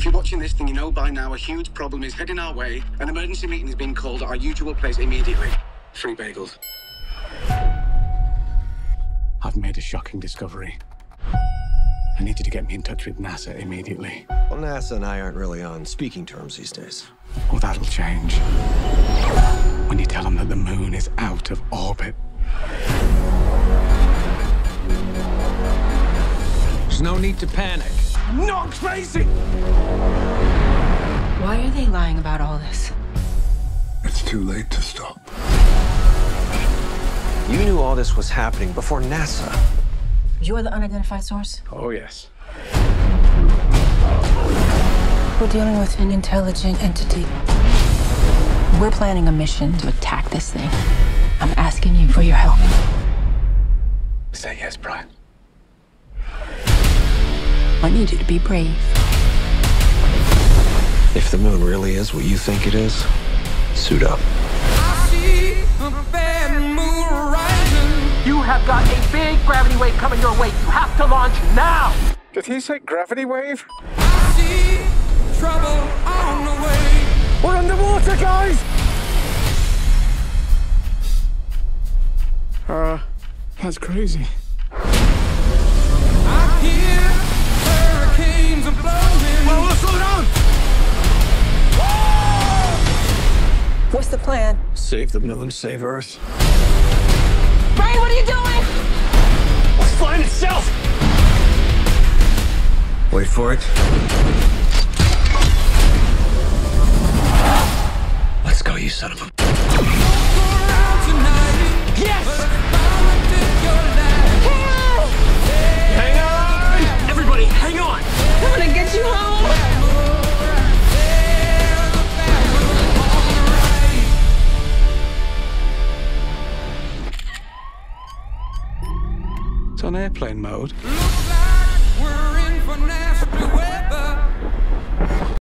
If you're watching this, then you know by now a huge problem is heading our way. An emergency meeting is being called at our usual place immediately. Free bagels. I've made a shocking discovery. I need you to get me in touch with NASA immediately. Well, NASA and I aren't really on speaking terms these days. Well, that'll change. When you tell them that the moon is out of orbit. There's no need to panic. I'm not crazy! Why are they lying about all this? It's too late to stop. You knew all this was happening before NASA. You're the unidentified source? Oh, yes. We're dealing with an intelligent entity. We're planning a mission to attack this thing. I'm asking you for your help. Say yes, Brian. I need you to be brave. If the moon really is what you think it is, suit up. You have got a big gravity wave coming your way. You have to launch now! Did he say gravity wave? I see trouble on the way. We're underwater, guys! That's crazy. I hear hurricanes are blowing. Whoa, slow down! What's the plan? Save the moon, save Earth. Brian, what are you doing? It's flying itself! Wait for it. Let's go, you son of a... Yes! Hang on! Everybody, hang on! I'm gonna get you home! It's on airplane mode. Looks like we're in for nasty weather.